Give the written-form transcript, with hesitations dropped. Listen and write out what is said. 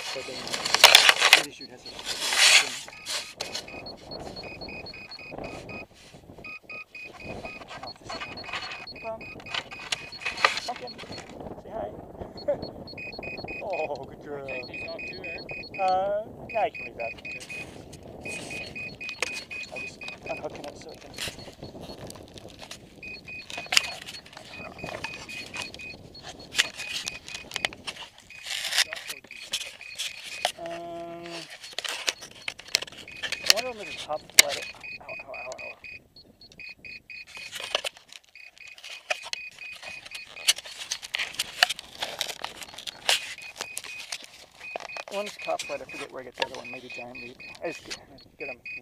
So then the chute has a pumpkin. Say hi. Oh, good girl. Take these off too, Eric? Yeah, I can leave that. I'll just unhooking it so it can. One of them is a top flight. Ow, ow, ow, ow. One's top flight. I forget where I get the other one. Maybe giant leap. I just get them.